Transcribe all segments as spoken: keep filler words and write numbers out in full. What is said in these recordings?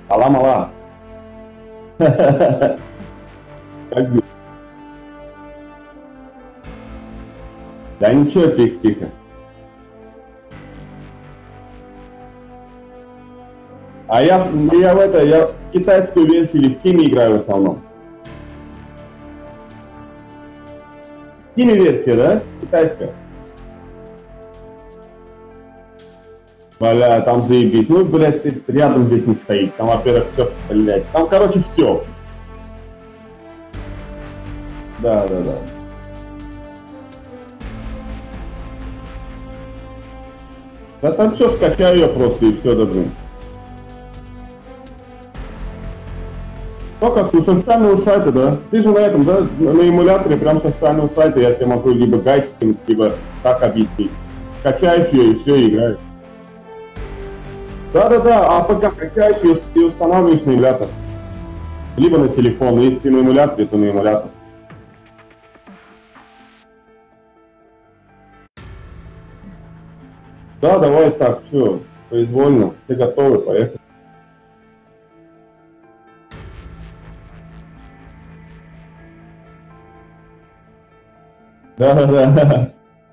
Мала-мала. Как бы. Да ничего, тихо-тихо. А я, я в это, я в китайскую версию или в Тиме играю в основном. В Тиме версия, да? Китайская. Бля, там заебись. Ну, блядь, рядом здесь не стоит. Там, во-первых, все, блядь. Там, короче, все. Да, да, да. Да там все, скачаю ее просто и все, добрый. Ну как, с официального сайта, да? Ты же на этом, да? На эмуляторе, прям с официального сайта я тебе могу либо гайд скинуть, либо так объяснить. Скачаешь ее и все, и играешь. Да-да-да, а пока качаешь ее и устанавливаешь на эмулятор. Либо на телефон, если ты на эмуляторе, то на эмулятор. Да, давай так, все, произвольно, все готовы, поехали. Да-да-да.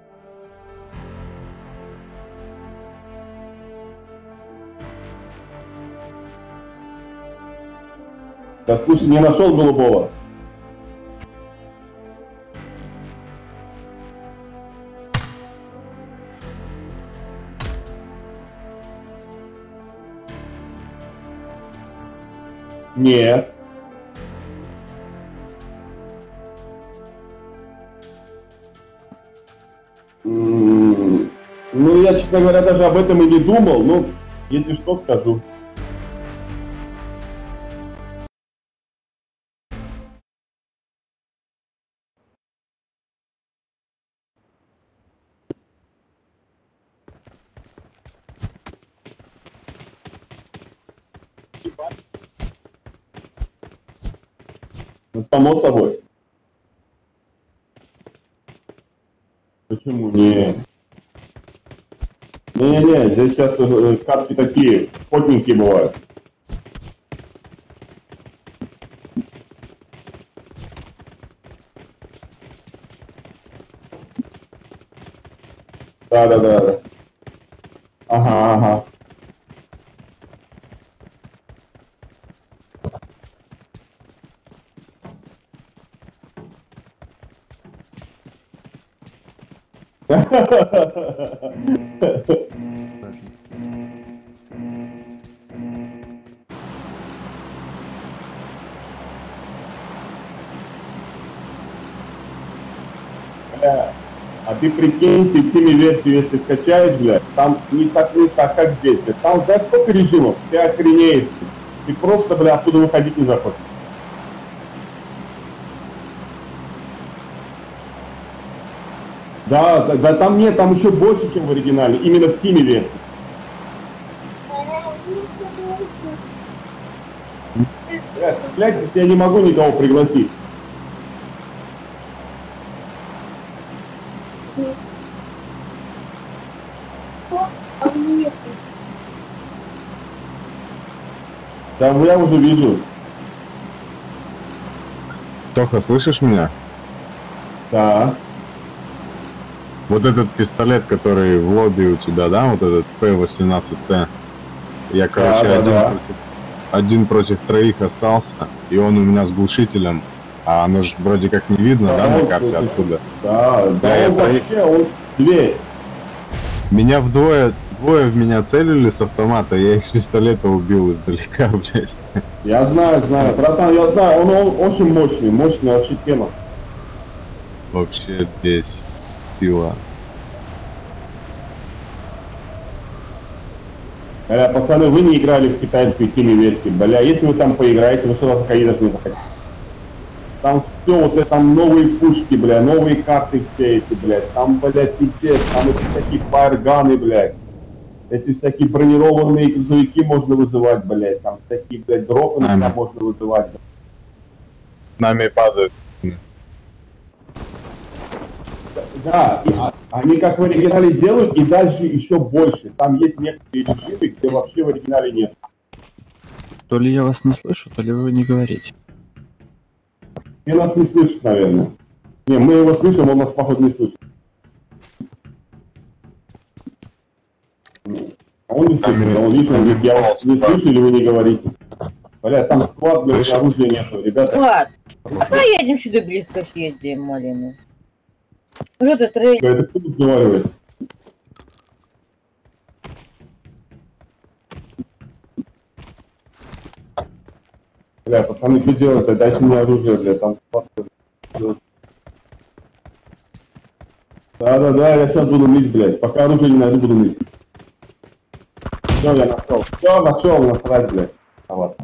Да слушай, не нашел голубого. Нет. М-м-м. Ну, я, честно говоря, даже об этом и не думал, но если что, скажу. Ну, само собой. Почему? Не. Не-не-не, здесь сейчас э, катки такие, потненькие бывают. Да-да-да. Ага, ага. Бля, а ты прикинь, ты Тиме версию, если скачаешь, блядь, там не так, не так, как здесь. Блядь. Там, знаешь, сколько режимов? Ты охренеешь. Ты просто, бля, оттуда выходить не захочешь. Да, да, да, там нет, там еще больше, чем в оригинале, именно в Тиме версии. Блядь, блядь, я не могу никого пригласить. Да, я уже вижу. Тоха, слышишь меня? Да. Вот этот пистолет, который в лобби у тебя, да, вот этот П восемнадцать Т. Я, короче, да, да, один, да. Против, один против троих остался, и он у меня с глушителем. А оно же вроде как не видно, да, да на он, карте откуда. Да, да, Да, он я вообще, он дверь. Меня вдвое, двое в меня целили с автомата, я их с пистолета убил издалека, блядь. Я знаю, знаю, братан, я знаю, он, он очень мощный, мощная вообще тема. Вообще без сила. Бля, пацаны, вы не играли в китайскую Тиме версию, бля, если вы там поиграете, вы сюда заходите, не захотите. Там все, вот это, там новые пушки, бля, новые карты все эти, блядь, там, блядь, пиздец, там эти всякие фаерганы, блядь, эти всякие бронированные грузовики можно вызывать, блядь, там всякие, блядь, дропы на себя можно вызывать. Нами падают. Да, и, а, они как в оригинале делают, и дальше еще больше. Там есть некоторые режимы, где вообще в оригинале нет. То ли я вас не слышу, то ли вы не говорите. И нас не слышит, наверное. Не, мы его слышим, он нас, походу, не слышит. А он не слышит, а он, видишь, он говорит, я вас не слышу, или вы не говорите. Бля, там склад, блядь, оружия нету, ребята. Влад, а поедем сюда близко съездим, малину. Что ты трейд? Это кто разговаривает? Бля, пацаны, что делать-то? Дайте мне оружие, бля, там склад. Да-да-да, я сейчас буду мыть, блядь. Пока оружие не найду, буду мыть. Все, я нашел. Все, нашел, насрать, блядь. А вас.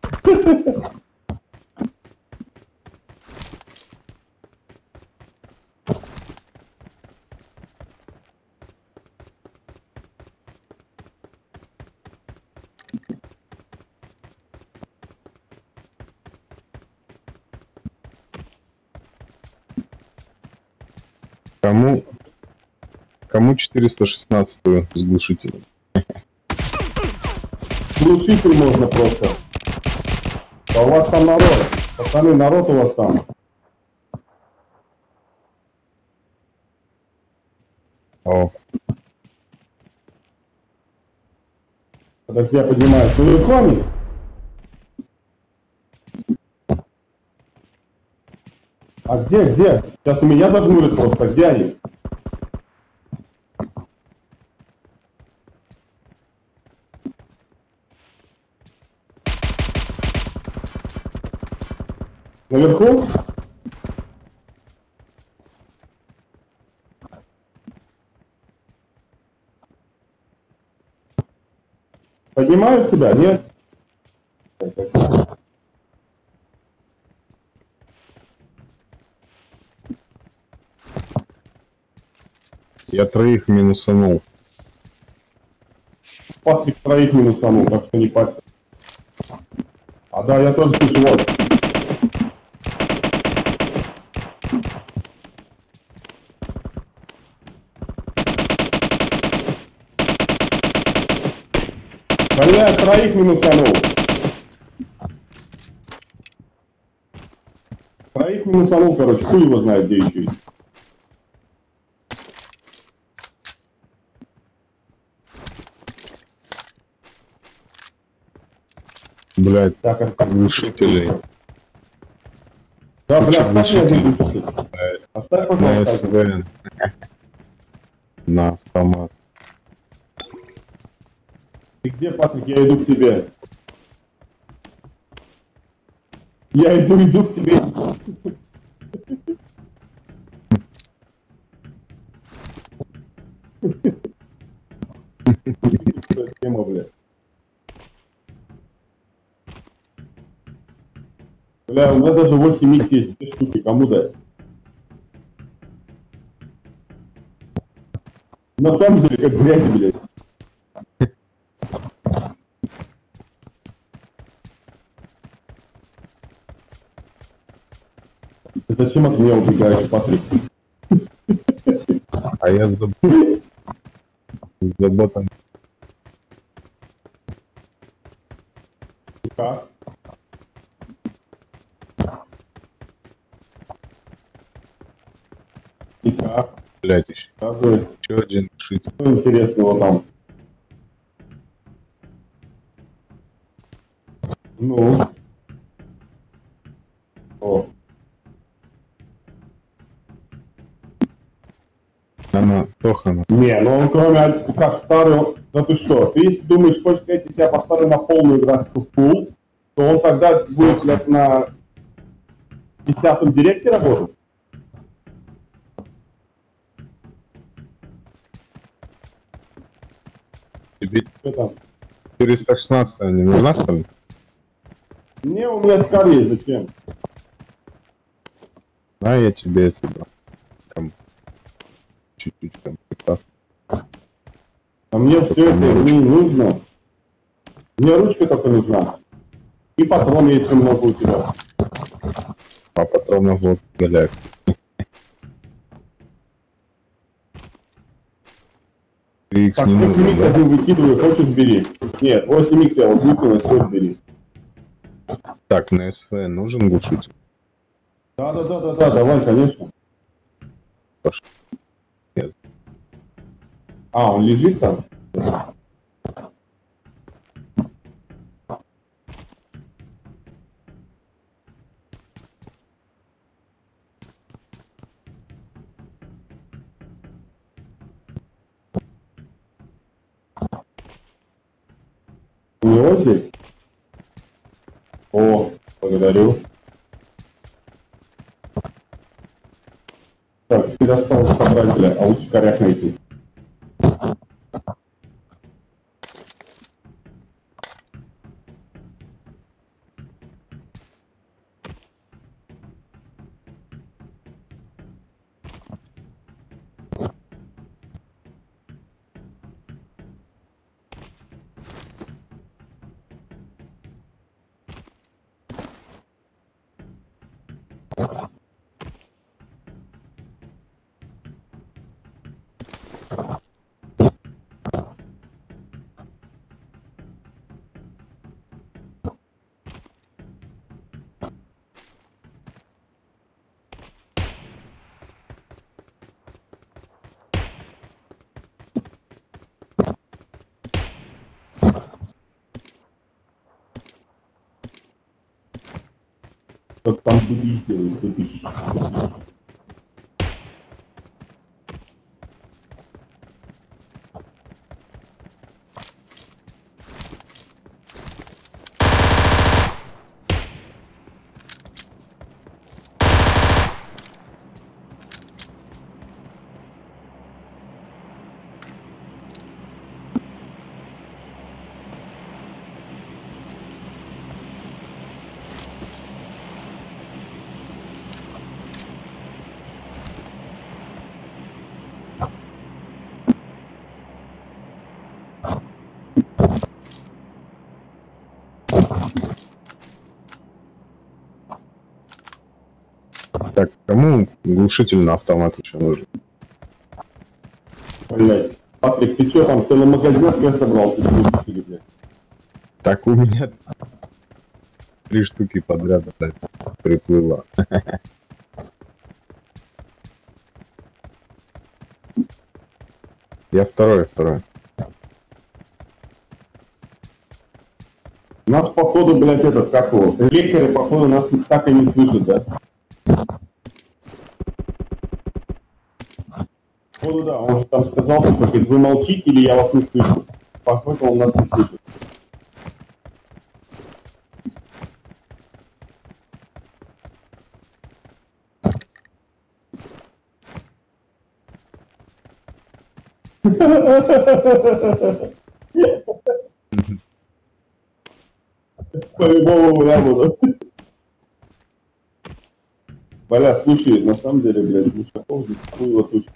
Кому... Кому четыреста шестнадцатую с глушителем? Глушитель можно просто. А у вас там народ. Пацаны, народ у вас там. О, Подожди, я поднимаюсь. Наверху они? А где, где? Сейчас у меня зажмурят просто. Где они? Наверху? Поднимают тебя, нет? я троих минусанул. Патрик троих минусанул, так что не парься. А да, я тоже слышу, вот. Бля, троих минусанул. Троих минусанул, короче, хуй его знает, где еще есть. Блять, Так, оставь. глушителей. Да, бля, Куча оставь мне глушителей. один глушитель. Оставь, На пожалуйста. СВ. На автомат. Ты где, Патрик? Я иду к тебе. Я иду, иду к тебе. Тема, блядь. Бля, у меня даже восемь икс есть, две штуки, кому дать? На самом деле, как грязь, блядь. Ты зачем от меня убегаешь, Патрик? А я забыл. С заботом. Как? И как? Блять, еще. Какой? Еще один глушитель. Что интересного там? Ну? О. Она, Тохана. Не, ну он кроме, как старый, да ты что, ты если думаешь, хочешь сказать, если я поставлю на полную графику full, то он тогда будет, блядь, на десятом директе работать? Тебе Что там? четыреста шестнадцать не нужна, что ли? Не, у меня скар есть, зачем? А я тебе это дам. Там чуть-чуть там прекрасно. А мне все это не нужно. Мне ручка только нужна. И патрон, если много у тебя. А патронов вот голяк. три икс Так, не восемь нужно, икс да? один выкидываю, хочешь бери. Нет, восемь икс я вот выкинул, хочешь бери. Так, на СВ нужен глушитель? Да, да, да, да, да, давай, конечно. Пошел. Нет. А, он лежит там? У него здесь? О, благодарю. Так, теперь осталось собрать, бля, а лучше коряк найти. Как там будешь делать, будешь. Так, кому глушитель на автомат еще нужен? Блять. Патрик, ты что там, целый магазин я собрался? Или, блядь? Так у меня три штуки подряд опять приплыло. Я второй, второй. У нас, походу, блядь, этот, как его, лекари, походу, нас так и не слышат, да? Походу, да, он же там сказал, что, говорит, вы молчите или я вас не слышу. Походу, он нас не слышит. По-любому работа. Бля, слушай, на самом деле, блядь, Мишаков здесь хуево тучка.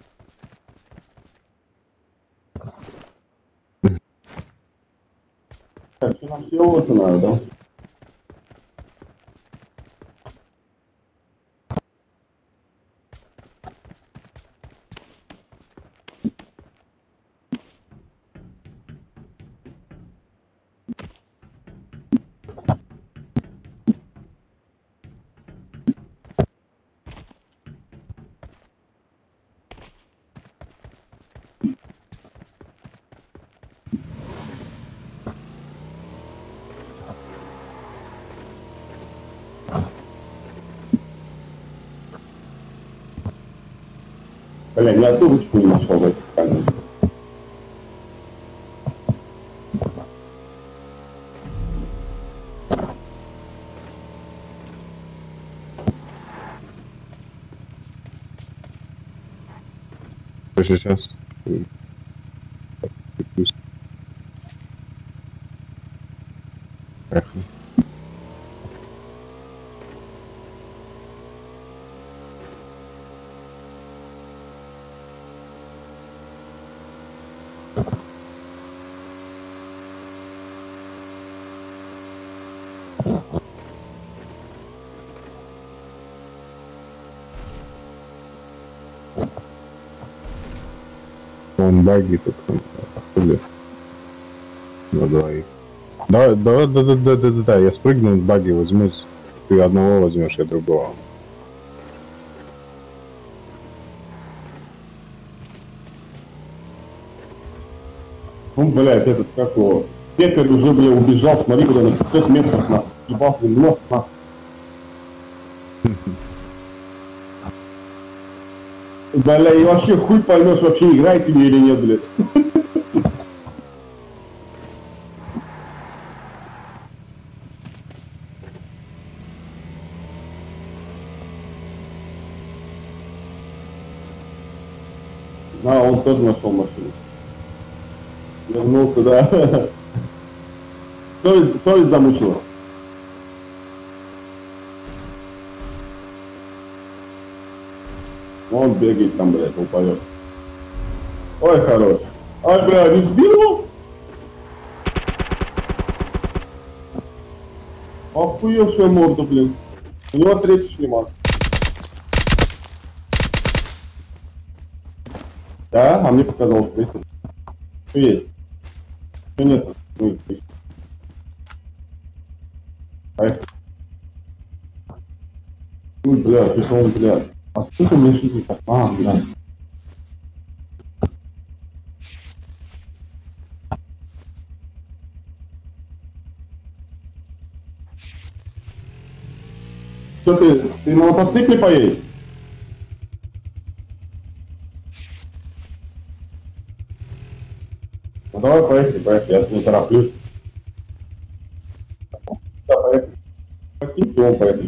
Так, что нам съебываться надо, да? Бля, ни одну ручку не нашел в этой камере. Сейчас. Эх. Он баги тут, охули на двоих. Давай, давай, да, да, да, да, да, да, я спрыгну, баги возьмусь. Ты одного возьмешь, я другого. Ну, блядь, этот, как его, пекарь уже, бля, убежал, смотри, куда на пятьсот метров, нахуй, ебал в нос, нахуй. Бля, и вообще хуй поймешь, вообще играете ли или нет, блядь. А, он тоже нашел машину. Вернулся, да. Совесть, совесть замучила. Он бегает там, блядь, упадет. Ой, хорош. Ай, бля, не сбил его? Охуевшая морда, блин. У него третий шлемак. Да, а мне показалось, что что есть. Что нет? Ну, поехали. Ну, бля, пришел он, бля. А сколько мне шли? А, бля. Что ты, ты на мотоцикле поедешь? Ну давай поехали, поехали, я не тороплюсь. Да, поехали. Хотим, все, поехали.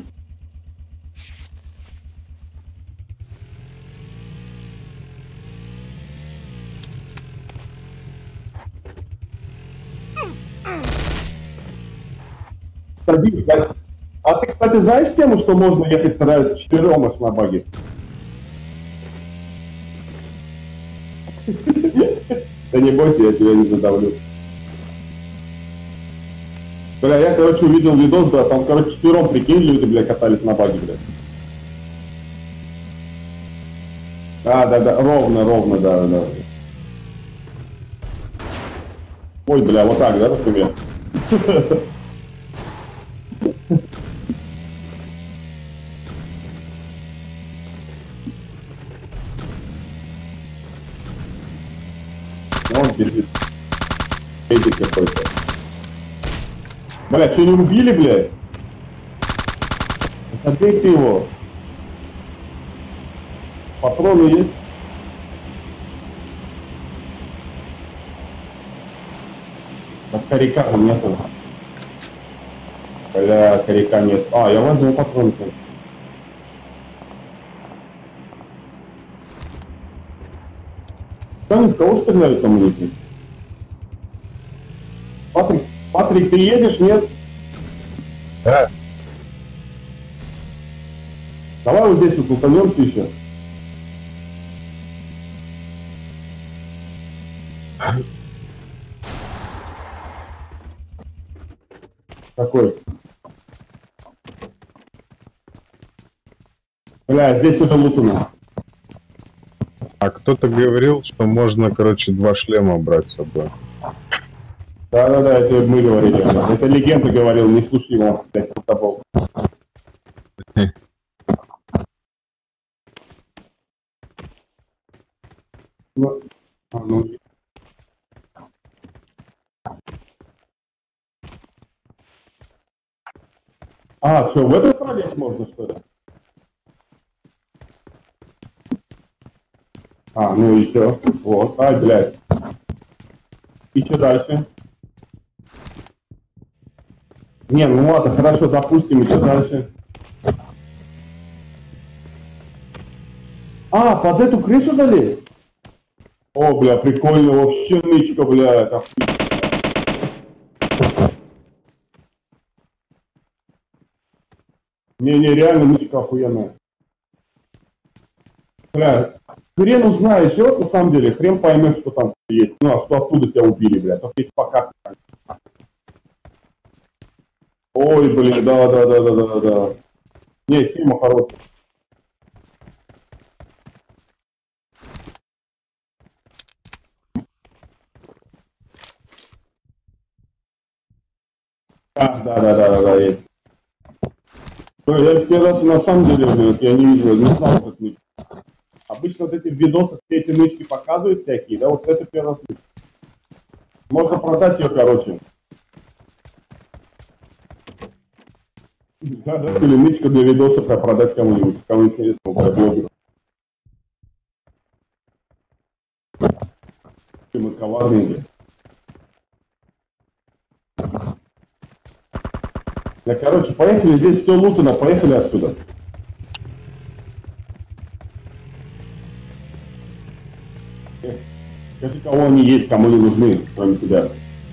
Садись, да. А ты, кстати, знаешь тему, что можно ехать тогда четвером аж на баге? Да не бойся, я тебя не задавлю. Бля, я, короче, увидел видос, да, там, короче, четвером, прикинь, люди, бля, катались на баге, бля. Да, да, да, ровно, ровно, да, да. Ой, бля, вот так, да, например? Он бежит. Эдик какой-то. Бля, что, не убили, блядь? Отбейте его. Патроны есть? А коряка нету. Бля, коряка нет. А, я возьму патроны. Там в кого стреляют там люди? Патрик, Патрик, ты едешь, нет? Да. Давай вот здесь вот лутанемся еще. Какой? Бля, здесь уже лутано. А кто-то говорил, что можно, короче, два шлема брать с собой. Да-да-да, это мы говорили. Это легенда говорил, не слушай его, блядь, тобой. Ну, а, ну. А, все, в этот пролез можно, что ли? А, ну и все. Вот. Ай, блядь. И что дальше? Не, ну ладно, хорошо, допустим, и что дальше? А, под эту крышу залезть? О, бля, прикольно, вообще нычка, бля, это охуенно. Не-не, реально нычка охуенная. Бля, хрен узнаешь, вот на самом деле, хрен поймешь, что там есть. Ну, а что оттуда тебя убили, бля, только есть пока. Ой, блин, да-да-да-да-да-да. Не, тема хорошая. Да, да, да, да, да, да, есть. Ну, я первый раз на самом деле, вот, я не видел, не знал, как нычка. Обычно вот эти в видосах все эти нычки показывают всякие, да, вот это первый раз. Можно продать ее, короче. Да, да, или нычка для видосов, а продать кому-нибудь, кому интересно, для блогеров. Мы коварные. Да, короче, поехали, здесь все лутано, поехали отсюда. Скажи, кого они есть, кому не нужны, кроме тебя.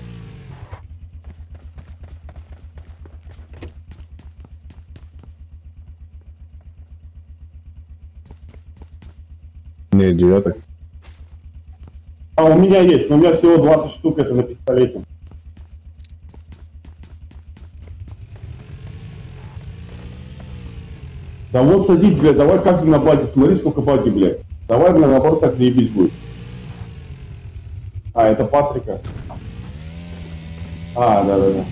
Не, девяток. А у меня есть, но у меня всего двадцать штук, это на пистолете. Да вот садись, блядь, давай каждый на баги, смотри, сколько баги, блядь. Давай, блядь, наоборот, так заебись будет. А, это Патрика. А, да-да-да.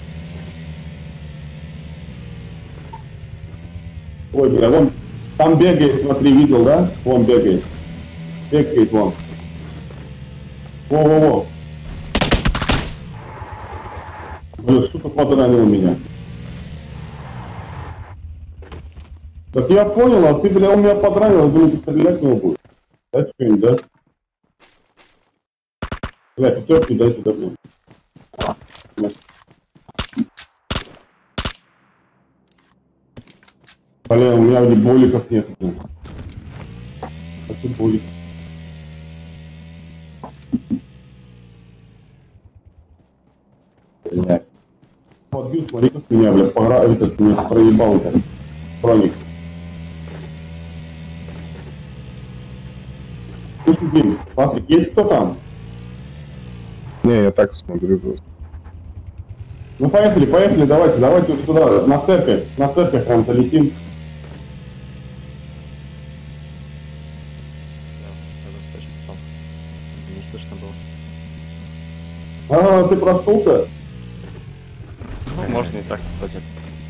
Ой, бля, вон, там бегает, смотри, видел, да? Вон бегает. Бегает вон. Во-во-во. Бля, что-то подранило меня. Так я понял, а ты, бля, он меня подранил, я думаю, ты стрелять в него будешь. Дай что-нибудь, да? Бля, пятерки дай сюда, блин. Бля, у меня боликов нет. Хочу болик. Бля. Подбил, смотри, как меня, бля, пора, этот, меня проебал этот проник. Слушай, Дим, Патрик, есть кто там? Не, я так смотрю просто. Ну поехали, поехали, давайте, давайте уже туда, на церковь, на церковь прям залетим. Не слышно было. А, ты проснулся? Ну, можно и так, кстати.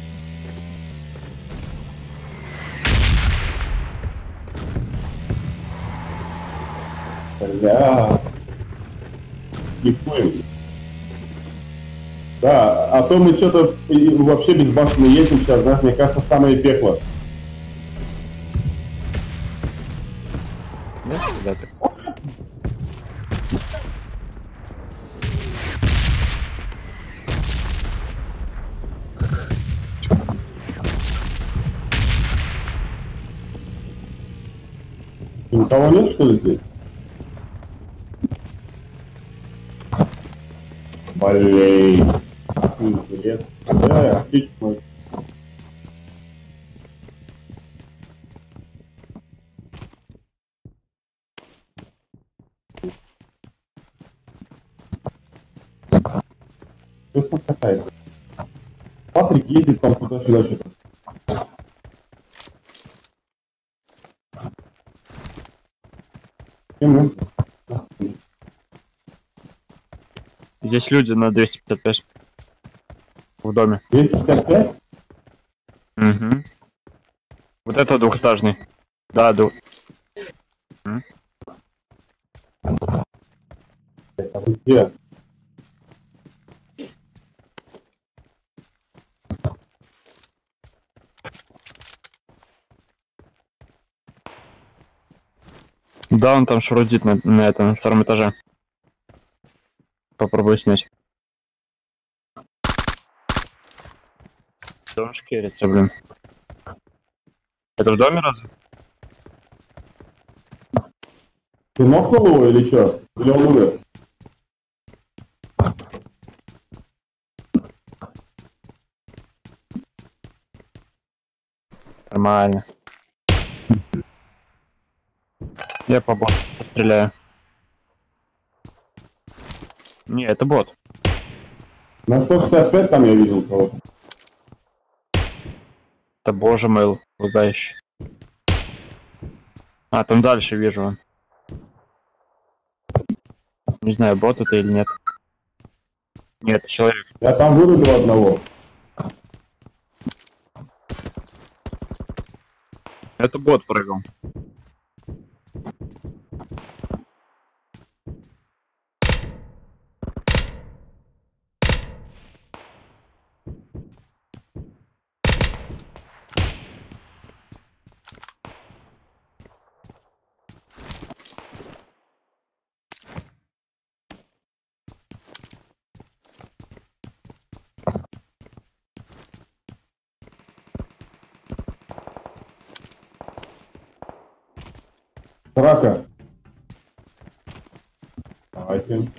Бля. Не понял. Да, а то мы что-то вообще безбашенно едем сейчас, знаешь, мне кажется, самое пекло. Нет, всегда так. Никого нет, что ли, здесь? Блин. Интересно. Да, отлично. Что там катается? Патрик ездит там туда-сюда что-то. Здесь люди на двести пятьдесят пять. В доме. двести пятьдесят пять? Угу. Вот это двухэтажный. Да, двух... Это где? Да, он там шурудит на, на этом, на втором этаже. Попробую снять. Да он шкерится, блин. Это в доме разве? Ты нокнул его или что? Или он умер? Нормально. Я по боту постреляю. Не, это бот. На сто шестьдесят пять там я видел кого-то. Это боже мой, лагающий. А, там дальше вижу. Не знаю, бот это или нет. Нет, человек. Я там вырубил одного. Это бот прыгал. Рака. Давайте.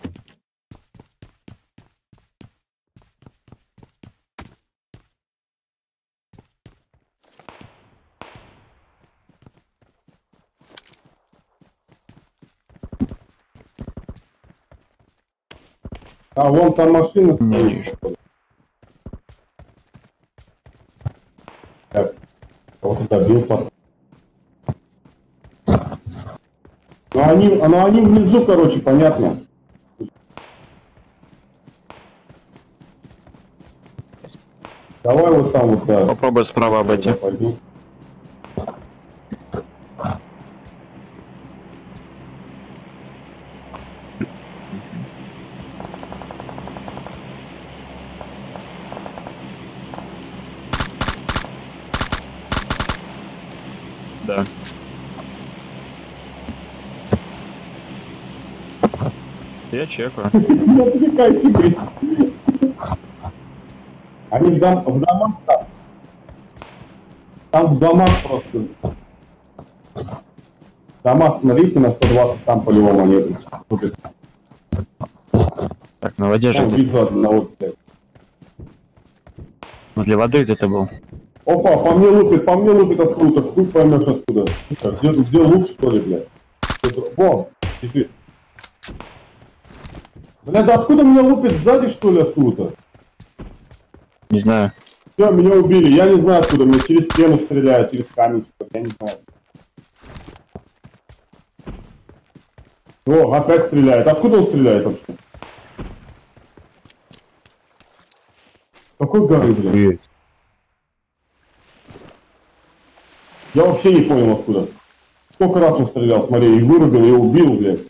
А вон там машина стоит. Так, кого-то добил под. Ну они, ну они внизу, короче, понятно. Давай вот там вот, да. Попробуй справа обойти. Пойду. Да. Я чекаю. Не отвлекайся, блин. Они в, дом, в домах там. Там в домах просто. В домах, смотрите, на сто двадцать там по-любому нету. Так, на воде же Там ты. вижу одного. Возле воды где-то был. Опа, по мне лупит, по мне лупит откуда-то. Хуй поймешь откуда. Так, где, где лук, что ли, блядь? Вон, теперь. Блядь, да откуда меня лупит, сзади, что ли, откуда? Не знаю. Все, меня убили, я не знаю откуда, мне через стену стреляют, через камень, я не знаю. О, опять стреляет. Откуда он стреляет вообще? Какой горы, блядь? Есть. Я вообще не понял откуда. Сколько раз он стрелял, смотри, и вырубил, и убил, блядь.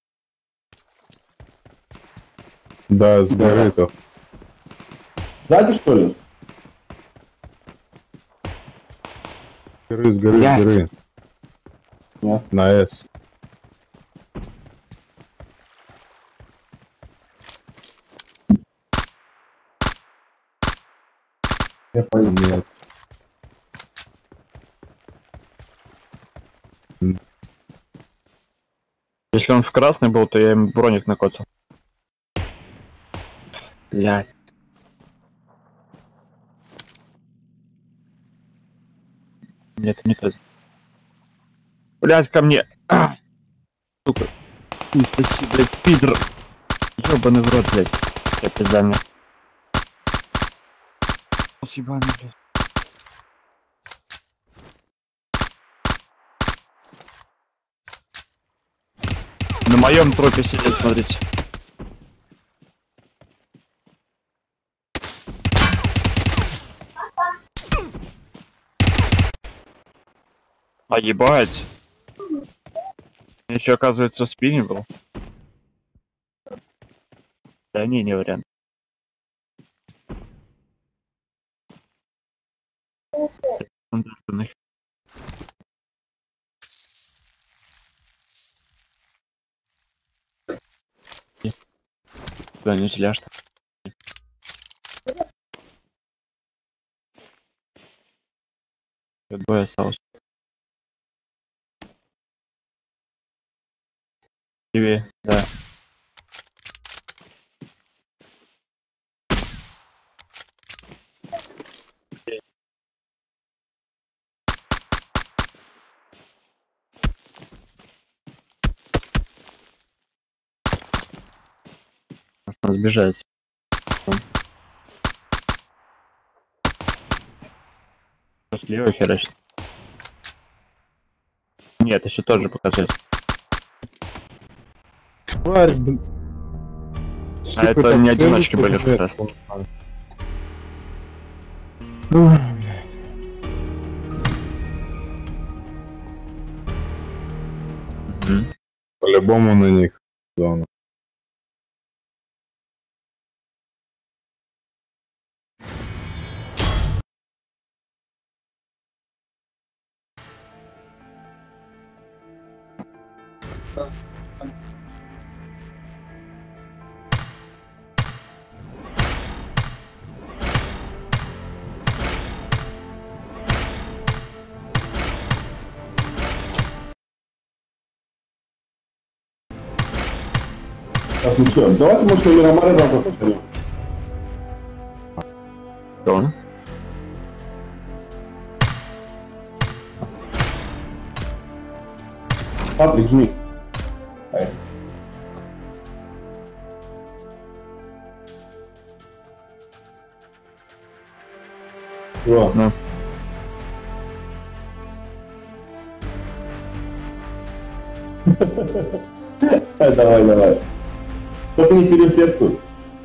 Да, с горы то. Сзади, что ли? С горы, с горы, Блядь. с горы. Нет. На С. Я понял. Нет. Если он в красный был, то я им броник накоцал. Блядь. Нет, не тот. Блядь, ко мне. А! Сука. Фу, спасибо, блядь, пидор. Ёбаный в рот, блядь. Я пизда мне. Спасибо, блядь. На моем трупе сидит, смотрите. А ебать. Еще оказывается в спине был. Да не, не вариант. Стандартный. Да, не теляшь. Бой осталось. Тебе, да. Можно сбежать. Слева херачит. Нет, еще тот же показать. Тварь, блин. Знаешь, А такой это так не целится, одиночки были блядь, как раз. он там. Ой, блядь. Мгм. По-любому на них зона. Так, ну что, давайте, может, на Мирамаре завтра посмотрим. Что? Патрик, жми. Ай. Всё. Ну. Давай, давай. Только не переусердствуй.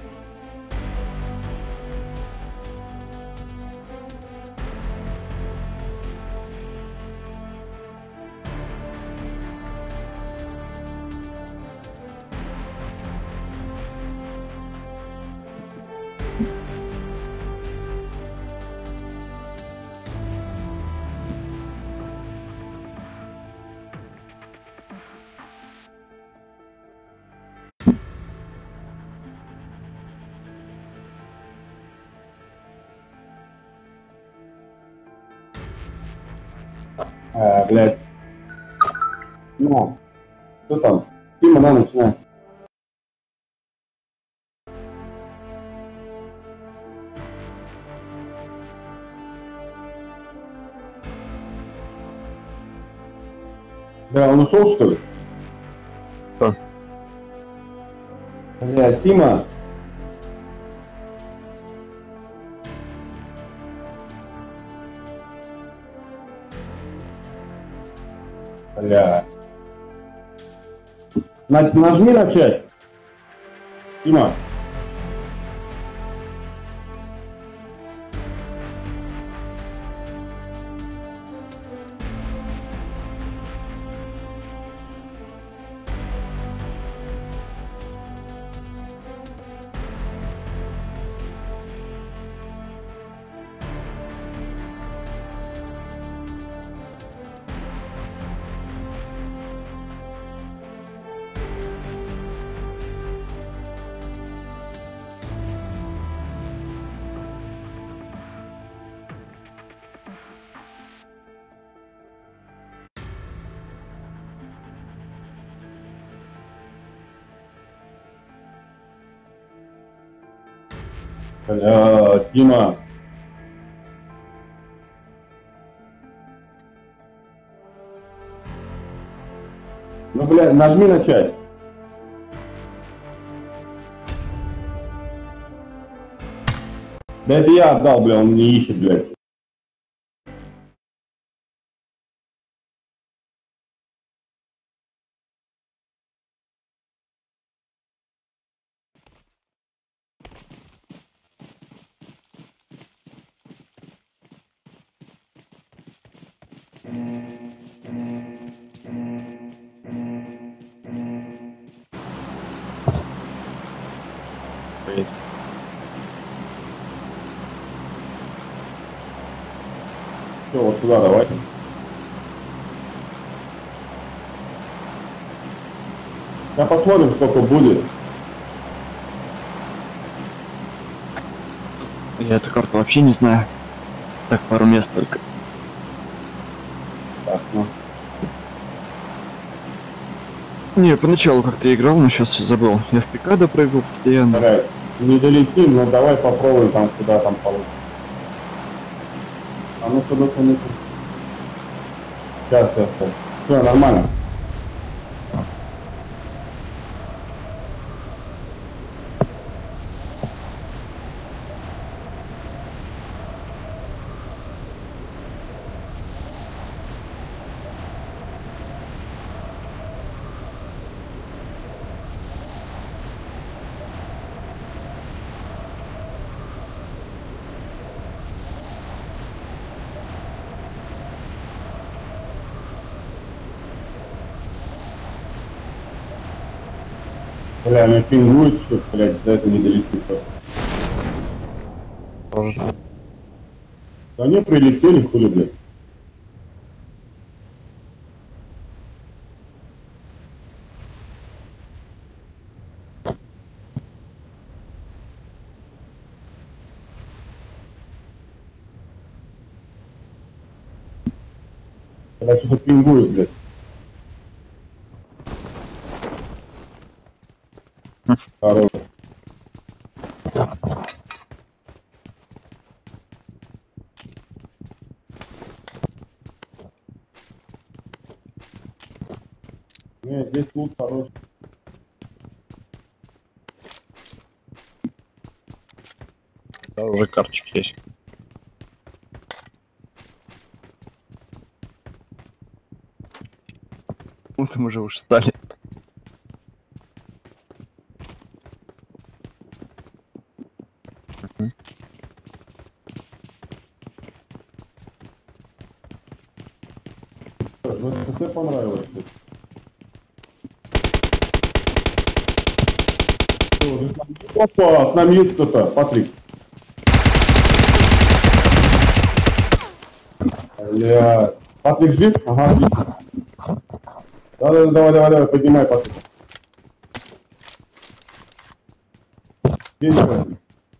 А, блядь. Ну, что там? Тима, на, начинай. Да, он ушел, что ли? Кто? Бля, Тима. Бля. На, нажми начать. Тима. Бля, Тима. Ну, бля, нажми начать. Да это я отдал, бля, он не ищет, блядь. Блин. Все, вот сюда давай. Сейчас посмотрим, сколько будет. Я эту карту вообще не знаю. Так, пару мест только. Так, ну. Не, поначалу как-то играл, но сейчас все забыл. Я в пикадо прыгал постоянно. Давай, не долетим, но давай попробуем там, куда там получится. А ну-ка, ну-ка, ну-ка. Сейчас, сейчас, сейчас. Все, нормально. Бля, меня пингует, что, блядь, до этого не долетит. Тоже. Да не прилетели, хули, блядь. Бля, что-то пингует, блядь. Хорош. Не, здесь лут хороший. Да, уже карточки есть. Вот мы уже устали. Ну, это понравилось, блядь. Что, уже с нами- Опа, с нами есть кто-то, Патрик. Бля. Патрик жив? Ага, отлично. Да-да-да, давай, давай, давай, поднимай, Патрик. Есть Патрик?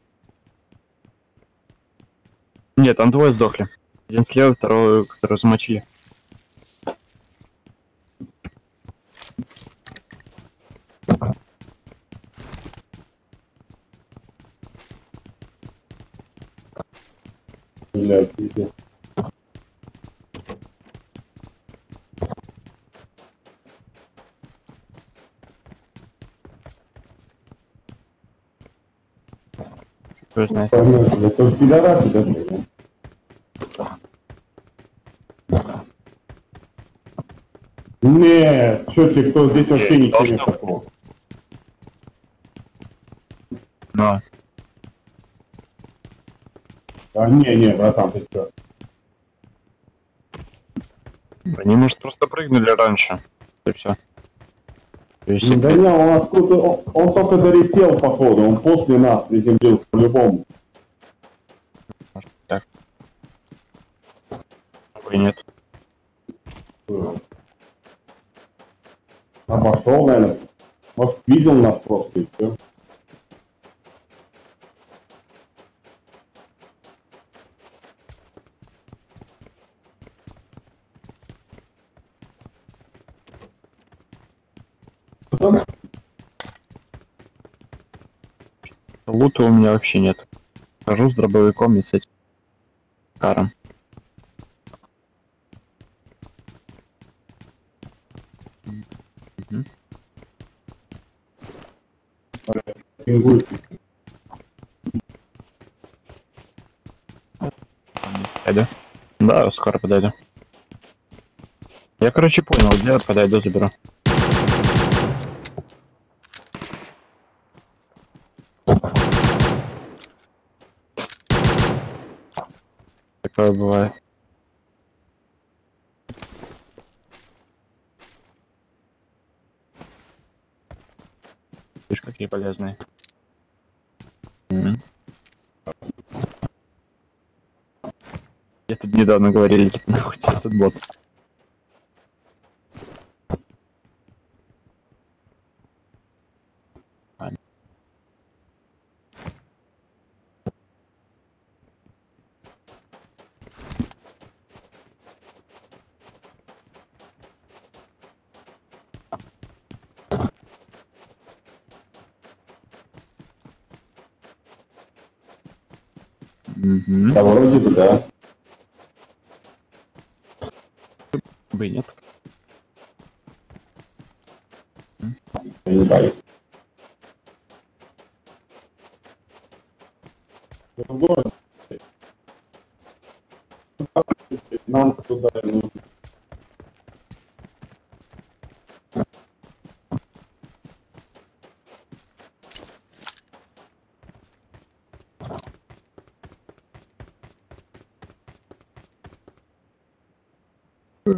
Нет, там двое сдохли. Один слева, второй, который замочили. Блядь, пиздец. Кто знает. Понятно, это же пидорасы, да, блядь? Нет, чё кто здесь вообще Не, ничего нет должно. такого. Но. А, не, не, братан, ты что? Они, может, просто прыгнули раньше. И все. Да не, он откуда, он, он только долетел, походу, он после нас приземлился по-любому. Может, так. И нет. Обошел, наверное. Может, видел нас просто и все. Лута у меня вообще нет. Хожу с дробовиком и с этим каром. Мгм. Пингует. Подойду. Да, скоро подойду. Я, короче, понял, где я подойду, заберу. Такое бывает. Видишь, какие полезные. М. Я тут недавно говорили, типа, нахуй тебе этот бот. Угу. Да, вроде бы, да. Бы и нет. Я не знаю. В город. Нам туда не нужно.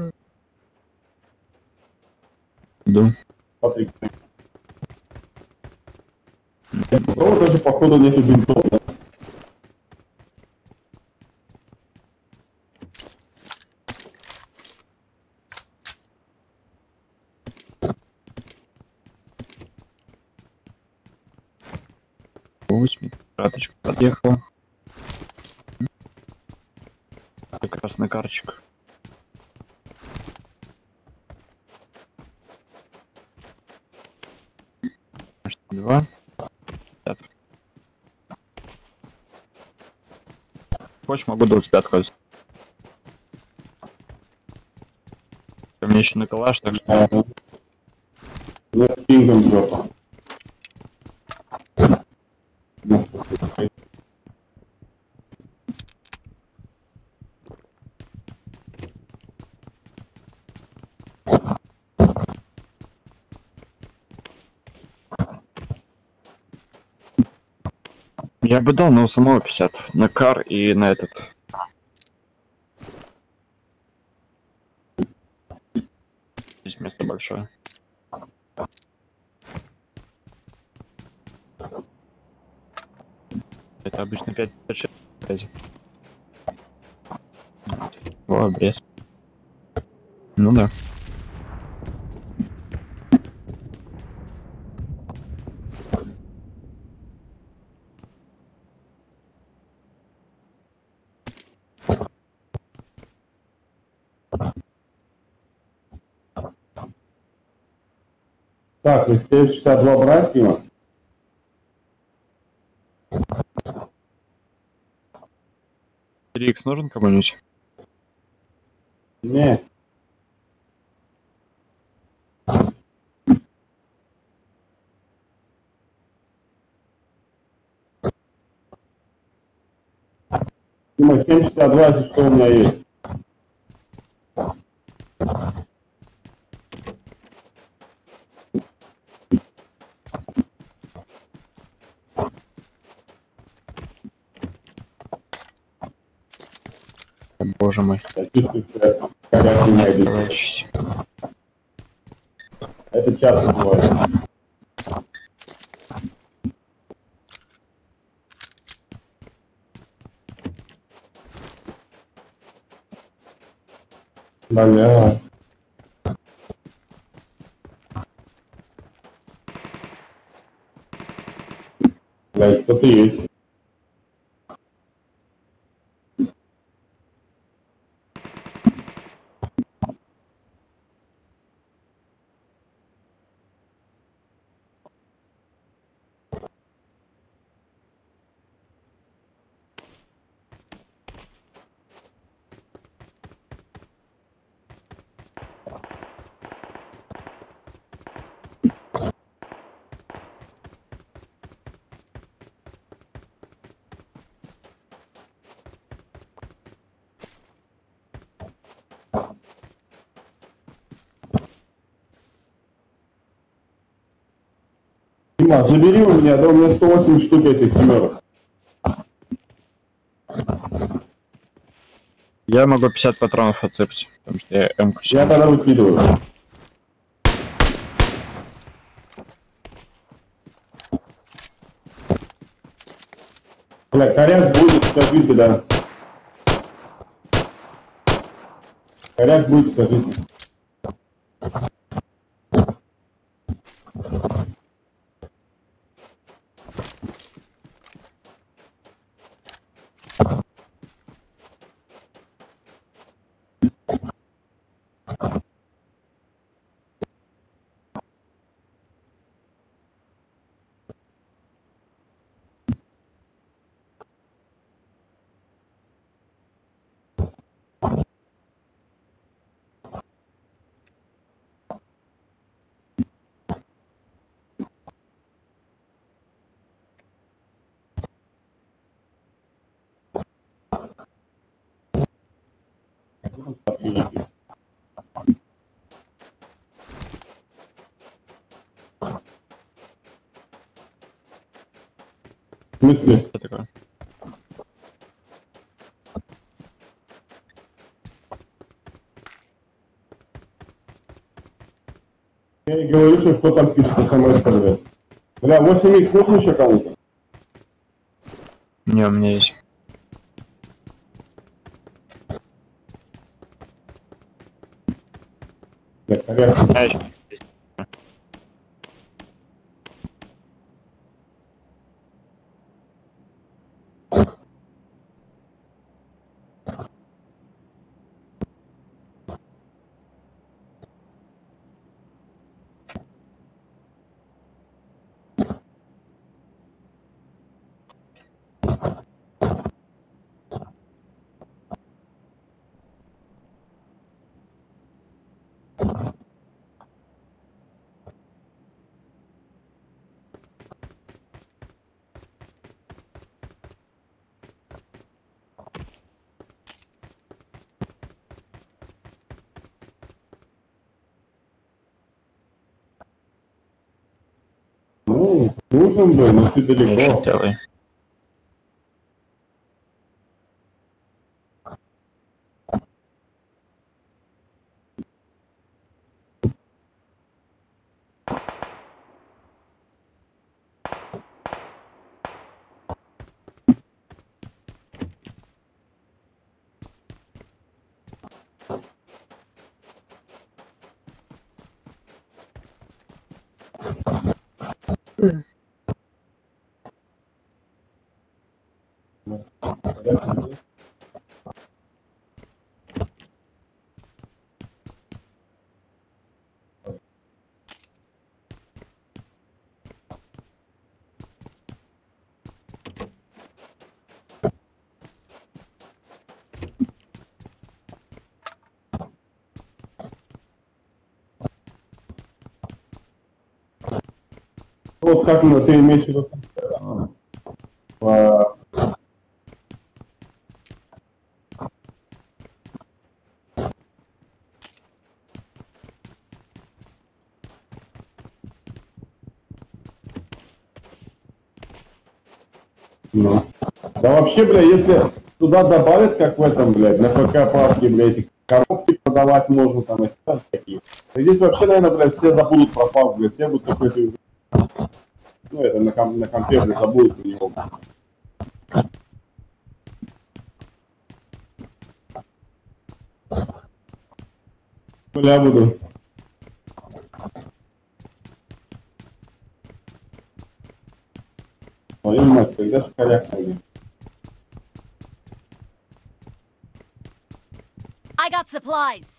Да. Патрик. Ну, даже походу нету бинтов, да? Восемь. Краточка подъехал. Красный карчик. Два. Пятый. Хочешь, могу двадцать пять ходить. У меня еще на калаш, так что... Ага. За пингом жопа. Я бы дал на у самого пятьдесят. На кар и на этот. Здесь место большое. Это обычно пять шесть. О, обрез. Ну да. Так, из шестьдесят два брать, Тима? три икс нужен кому-нибудь? Не. Тима, семь шестьдесят два, если что у меня есть. Боже мой. Я чувствую, что я коряк не найду. Короче. Это часто бывает. Бля. Блядь, кто-то есть. Дима, забери у меня, да у меня сто восемь штук этих семерок. Я могу пятьдесят патронов отсыпать, потому что я М-ку Я тогда выкидываю. Бля, коряк будет, скажите, да. Коряк будет, скажите. В смысле? Что такое? Я не говорю, что кто там пишет смс, блядь. Бля, восемь икс нужно еще кому-то? Не, у меня есть. Бля, коряк. А, еще есть. Ну, нужен бы, но ты Я еще далеко. делаю. Вот как ну, ты имеешь в виду? А, ну. Да вообще, бля, если туда добавят, как в этом, блядь, на ПК-парке, блядь, эти коробки продавать можно, там, и там такие. Здесь вообще, наверное, блядь, все забудут про пап, блядь, все будут такой, ну, это на, ком на компе, блядь, забудут про него. Бля, буду. Твою мать, когда же коряк найдет? I got supplies.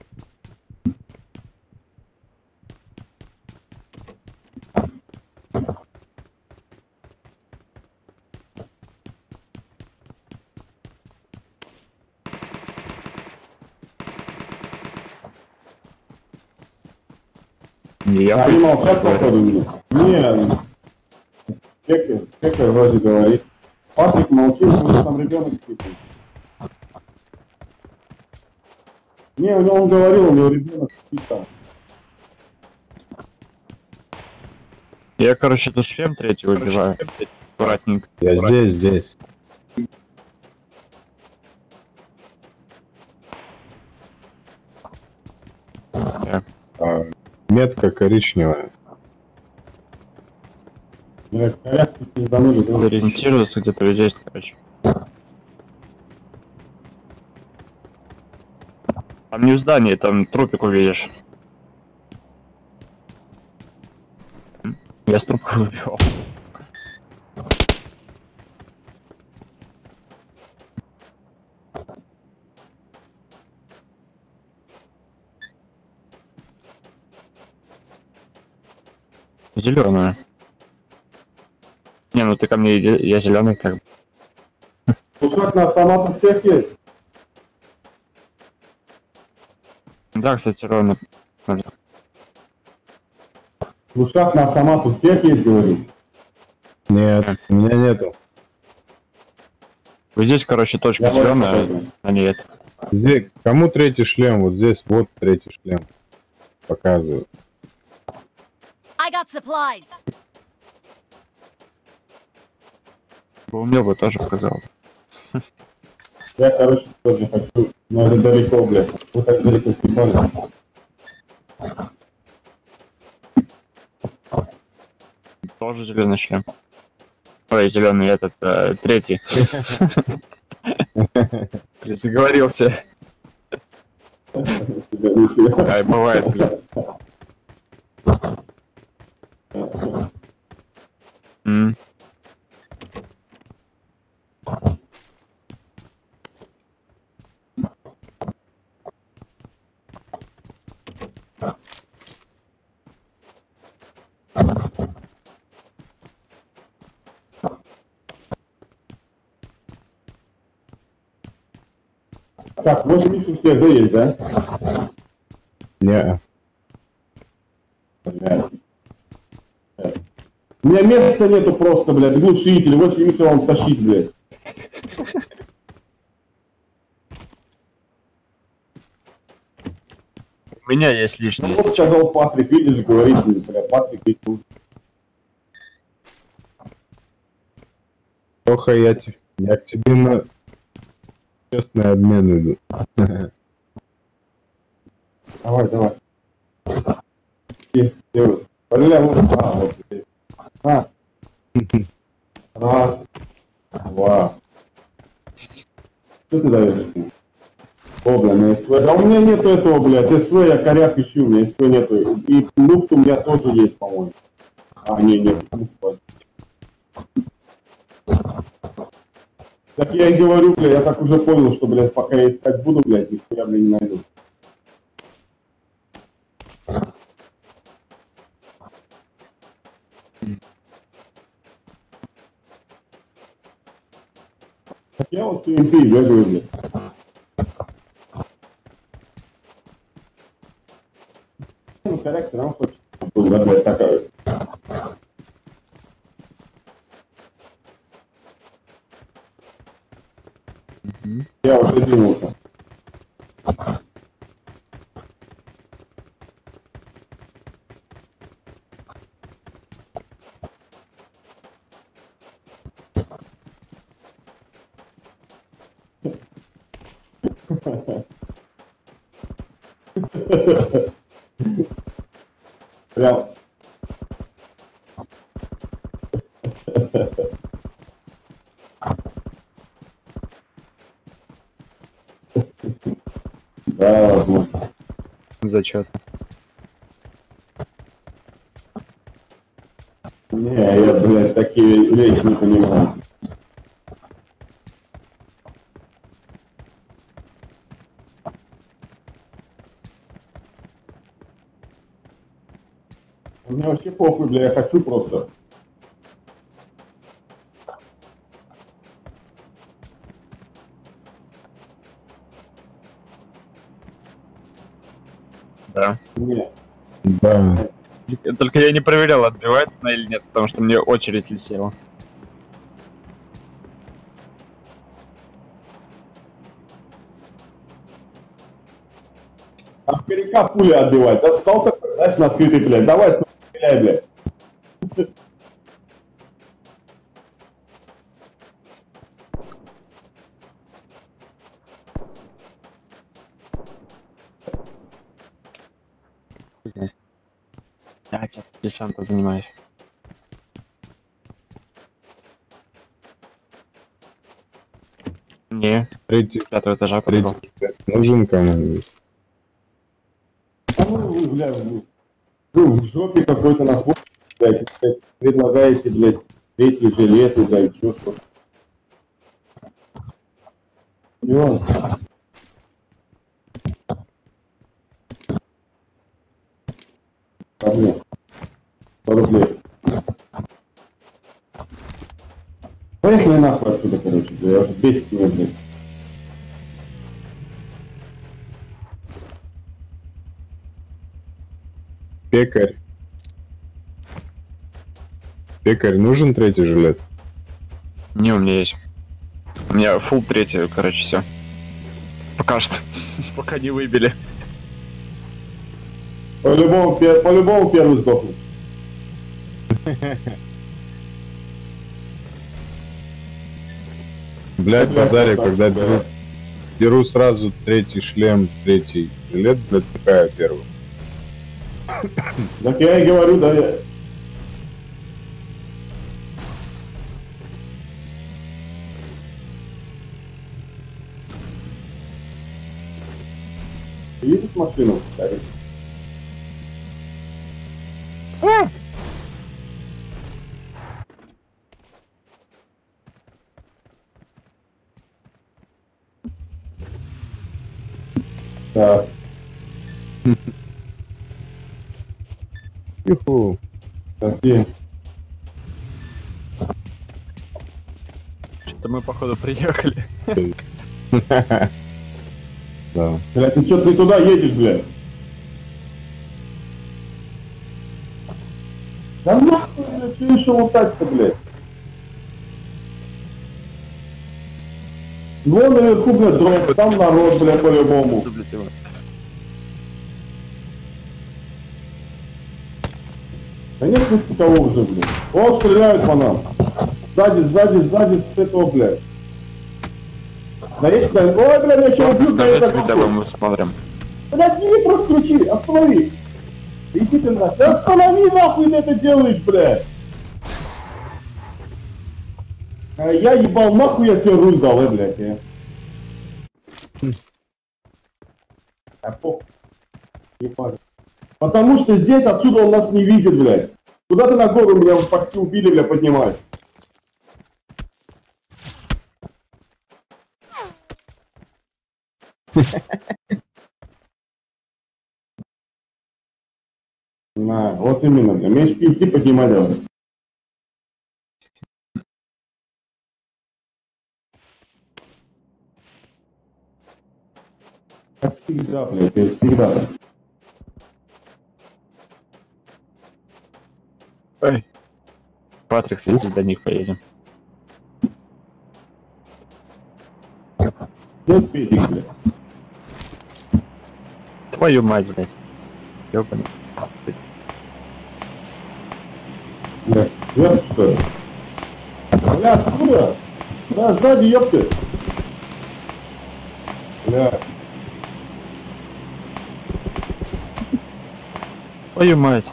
Я Они хоть- молчат, походу, меня. Не, Кекер, Кекер вроде говорит. Патрик молчит, потому что там ребенок какой-то. Не, у него он говорил, у него ребенок какой-то. Я, короче, тут шлем третий выбиваю. Аккуратненько. Я здесь, здесь. Так. А, метка коричневая. Бля, коряк тут пизданули, да? Ориентироваться где-то здесь, короче. Там не в здании, там трупик увидишь. Я с трупкой убивал. Зеленая. Не, ну ты ко мне иди, я зеленый как бы. Пушак на автомат у всех есть. Да, кстати, ровно. Пушак на автомат у всех есть, говорит. Нет, у меня нету. Вот здесь, короче, точка Я зеленая, понял. а не это. Здесь, кому третий шлем? Вот здесь вот третий шлем. Показываю. I got supplies. У меня бы тоже показал. Я, короче, тоже хочу. Но это далеко, блядь. Вы так далеко съебали. Тоже зеленый шлем. Ой, зеленый этот, э, третий. Заговорился. Ай, бывает, блин. М. Так, восемь икс у всех же есть, да? Не. Блядь. У меня места нету просто, блядь, глушитель, восемь икс вам тащить, блядь. У меня есть лишний. Вот сказал Патрик, видишь, говорит, блядь, Патрик, видишь. Тоха, я, те- я к тебе на честный обмен иду. Давай, давай. И, и, бля, вот, а, вот, здесь. А. Раз, два. Что ты даешь? О, бля, на СВ. А у меня нету этого, блядь, СВ я коряк ищу, у меня СВ нету. И люфт у меня тоже есть, по-моему. А, не, нет. Так я и говорю, бля, я так уже понял, что, блядь, пока я искать буду, блядь, нихуя, бля, не найду. Так я вот с эм пи бегаю, блядь. Ну, коррект, все равно хочется. Да, блядь, такая. Я уже двинулся. Прям. Да, возможно. Зачет. Не, я, блядь, такие вещи не понимаю. У меня вообще похуй, бля, я хочу просто. Да. Не. Да. Только я не проверял, отбивает она или нет, потому что мне очередь летела. А старика пули отбивать. Да встал такой, знаешь, на открытый, блядь. Давай, стреляй, блядь. Я тебя десантом занимаюсь. Не, Третий, пятого этажа побегал. третий блядь, нужен кому-нибудь. А ну, вы, бля, вы, вы в жопе какой-то находитесь, блядь, блядь, предлагаете, блядь, третий жилет, блядь, что что. Понимаешь? Проблем. сто рублей. Поехали нахуй отсюда, короче, бля, я уже бесит меня, блядь. Пекарь. Пекарь, нужен третий жилет? Не, у меня есть. У меня фул третий, короче, все. Пока что. Пока не выбили. По-любому, пер- по-любому первый сдохнет. Блядь, Блядь, базарик, вот так, когда да. беру, беру сразу третий шлем, третий жилет, блядь, какая первый? Так я и говорю, да, я... Видишь машину, кстати? Да. Юху. Такие. Что-то мы, походу, приехали. Да. Блядь, ты что, ты туда едешь, блядь? Да нахуй, блядь, что еще лутать-то, блядь? Вон наверху, блядь, дроп, там народ, блядь, по-любому. Заблетело. Да нет здесь никого уже, блядь. О, стреляют по нам. Сзади, сзади, сзади, с этого, блядь. Да есть, блядь, ой, блядь, я еще убью, блядь, Давайте хотя бы это. мы смотрим. Блядь, иди просто включи, останови. Иди ты нахуй, да останови, нахуй ты это делаешь, блядь. А я ебал, нахуй я тебе руль дал, э, блядь, я. А похуй. Ебать. Потому что здесь, отсюда он нас не видит, блядь. Куда ты на гору меня почти убили, блядь, поднимать? На, вот именно, блядь. Меньше пизди поднимать, давай. Как всегда, блядь, как всегда. Ой. Патрик, съездить до них поедем. Нет петик, блядь. Твою мать, блядь. Ёбаный. Блядь, вверх, что ли? Бля, откуда? Бля, сзади, ёпты. Бля. Твою мать.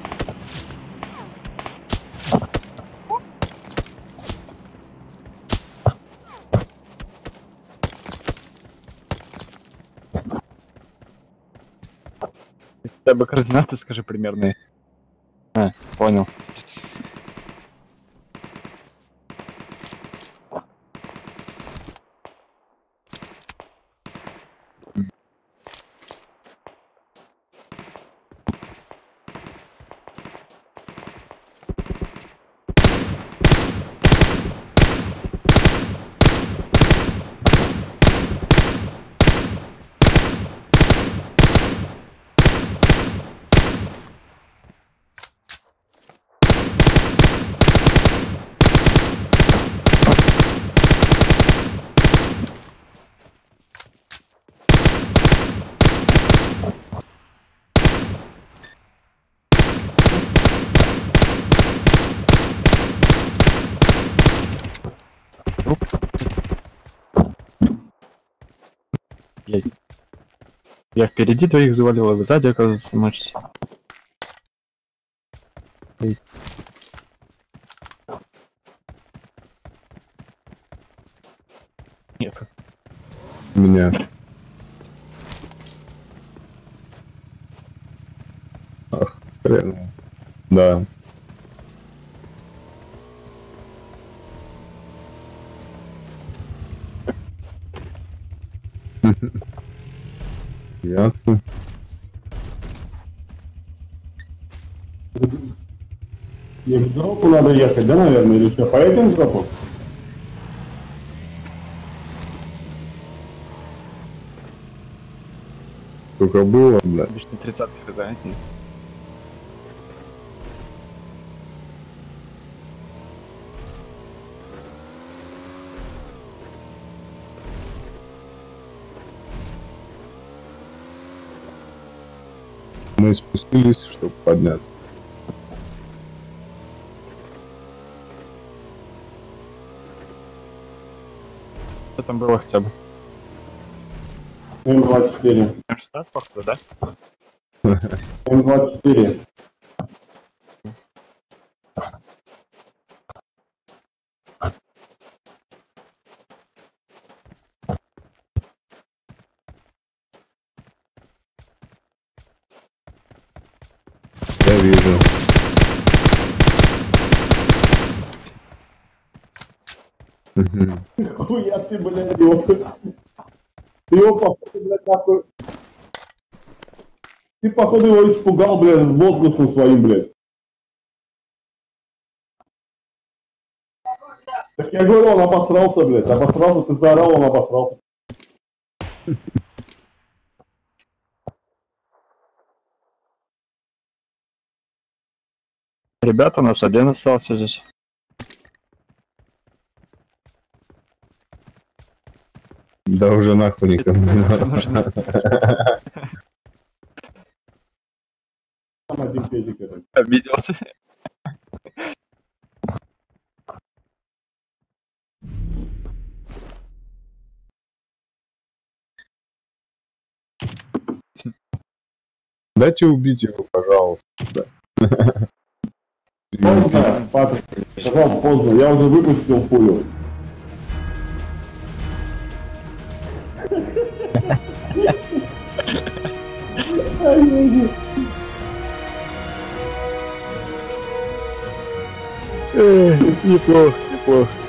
Хотя бы координаты скажи примерные. А, понял. Есть. Я впереди двоих завалил, а вы сзади, оказывается, мочите. Есть. Нет. Меня. Ах, хрен. Да. Ясно. Мне к дропу надо ехать, да, наверное, или что? Поедем к дропу? Сколько было, блядь. Обычно тридцатка, да? Мы спустились, чтобы подняться. Что там было хотя бы? эм двадцать четыре. эм шестнадцать, походу, да? эм двадцать четыре. вижу. Мгм. Хуя ты, блядь, его. Ты его, походу, блядь, нахуй. Ты, походу, его испугал, блядь, возгласом своим, блядь. Так я говорю, он обосрался, блядь. Обосрался, ты заорал, он обосрался. Ребята, у нас один остался здесь. Да уже нахуй никому не надо. Там один педик этот. Обиделся. Дайте убить его, пожалуйста. Поздно, Патрик. Сказал поздно, я уже выпустил пулю. Неплохо, неплохо.